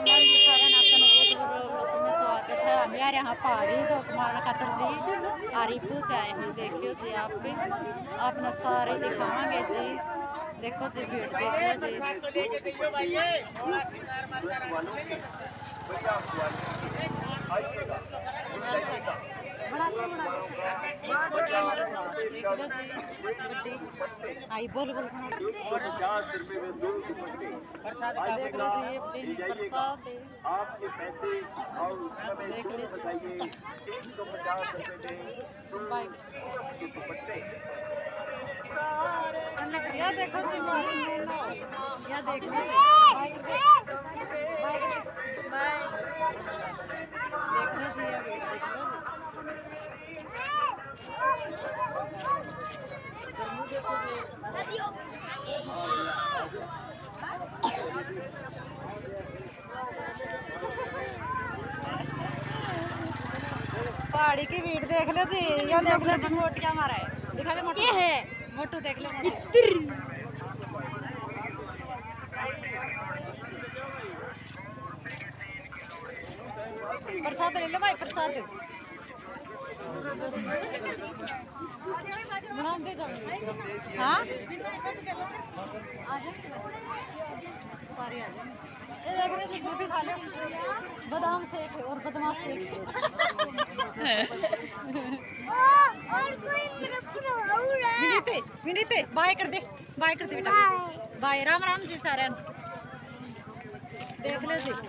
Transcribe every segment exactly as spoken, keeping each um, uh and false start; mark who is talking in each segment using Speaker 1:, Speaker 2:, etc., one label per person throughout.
Speaker 1: राम राम जी सारे नाचन में स्वागत है। हमारे यहाँ पहाड़ी तो कुमार खातर जी आरिपू चाहे हैं। देखियो जी आप भी अपना सारे दिखावांगे जी। देखो जी भीड़ देखो जी बनाते बनाते देख लो जी बड्डी आई बोल बोल देख लो जी ये प्रसाद
Speaker 2: आपके पैसे और
Speaker 1: देख लीजिए
Speaker 2: बताइए तीन सौ पचास रुपए
Speaker 1: बाइक या देखो जी या देख लो बाइक देख बाइक देख लो जी या देख लो पहाड़ी की भीड़ देख लो जी। यो देख लो जी मोटिया मारा है दिखा दे मोटू है मोटू देख लो प्रसाद ले लो भाई प्रसाद बनाते जाओ हाँ सारे आ जाए ये देख रहे जी भी खा लो बादाम सेक और बदमाश सेक विनीते विनीते बाय कर दे बाय कर दे बेटा बाय राम राम जी सारे देख लो जी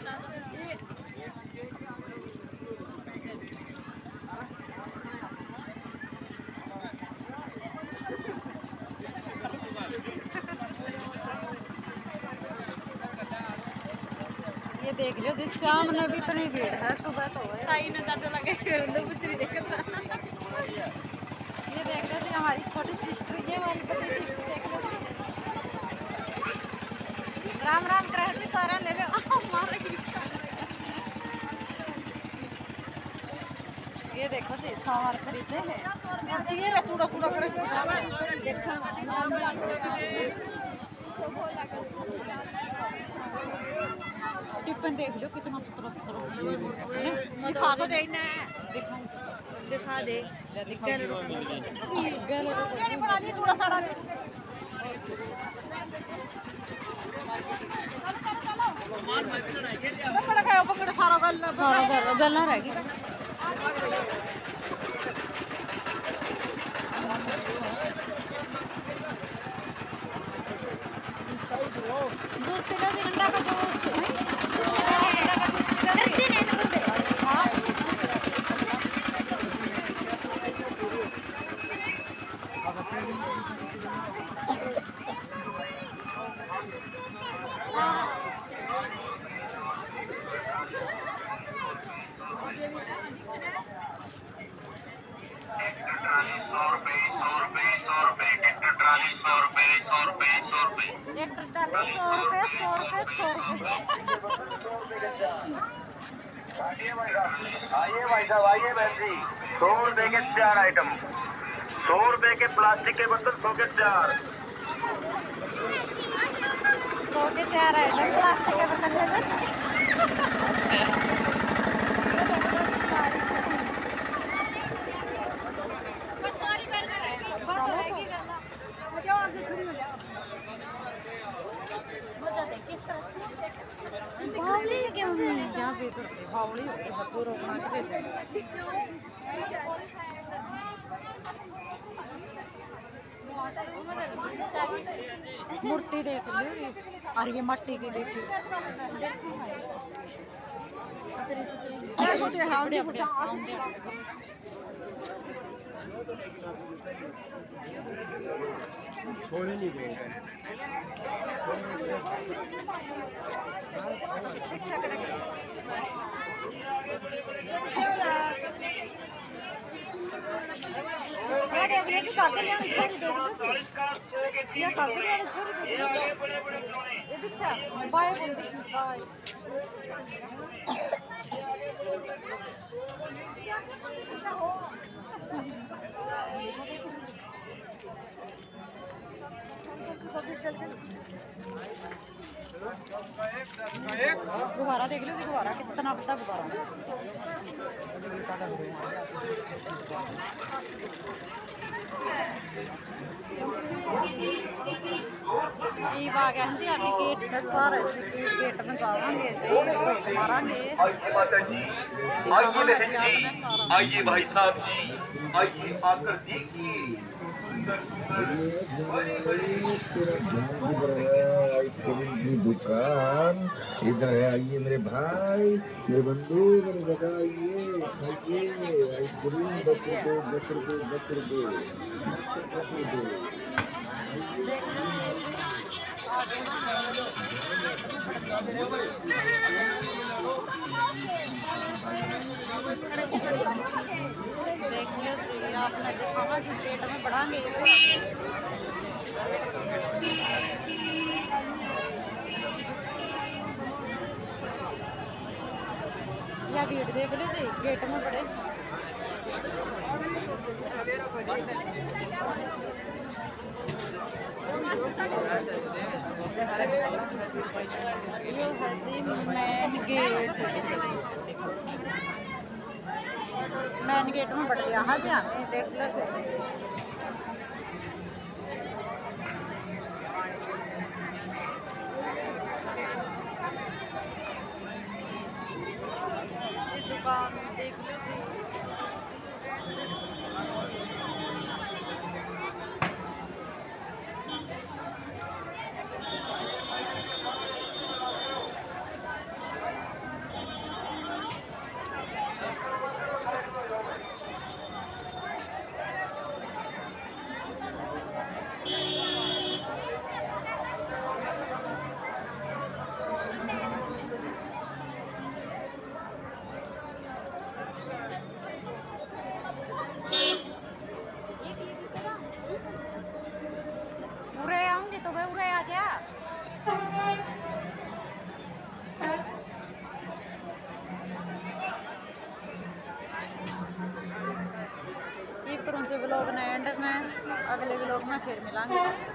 Speaker 1: ये देख लो जिस शाम ने भी इतनी भीड़ है सुबह तो है ताई ने जाटो लगे फिर बुचरी देखता ये देख लो जी हमारी छोटी सिस्टर ये हमारी बड़ी सिस्टर देख लो जी राम राम करे जी सारा ले लो ये देखो जी सामान खरीदे हैं ये चूड़ा चूड़ा करे देखा टिफिन देख लो कितना सुथरा सुथरा दिखा तो देना दिखा दिखा दे चूड़ा साड़ा पकड़ सारा गल सारा गल रहेगी जूस पीला जी अंडा का जूस
Speaker 2: आइए भाई साहब आइए बहन जी सौ रुपए के चार आइटम सौ रुपए के प्लास्टिक के बर्तन सौ के चार
Speaker 1: सौ के चार आइटम प्लास्टिक के बर्तन ले लो पूरा बना के ले जाए मूर्ति देख ली और ये मट्टी की देखी
Speaker 2: छोड़े नहीं देंगे
Speaker 1: गुब्बारा देख लो जी, गुब्बारा कितना बड़ा गुब्बारा। ईब आ गया जी, अभी गेट में सारे गेट में जावांगे जी, मारांगे।
Speaker 2: आइए माता जी, आइए बहन जी, आइए भाई साहब जी, आइए आकर देखिए।
Speaker 3: आइसक्रीम की दुकान इधर है। आइए मेरे भाई, मेरे बंधु, मेरे बेटा, आइए खाइए आइसक्रीम। दस रुपये दस रुपये दस रुपये दस रुपये।
Speaker 1: देख लो जी, आगे देख लो जी, आपने दिखावा जी, पेट में बढ़ांगे। या भीड़ देख लो जी, पेट में बड़े। यो है जी मेन गेट, मेन गेट में बढ़ गया। हाँ जी, हमें देख लो। ये दुकान देख लो जी। उरे आऊंगी तो मैं उरे आ जा। ये करूँ जो ब्लॉग ने एंड में, अगले ब्लॉग में फिर मिलांगे।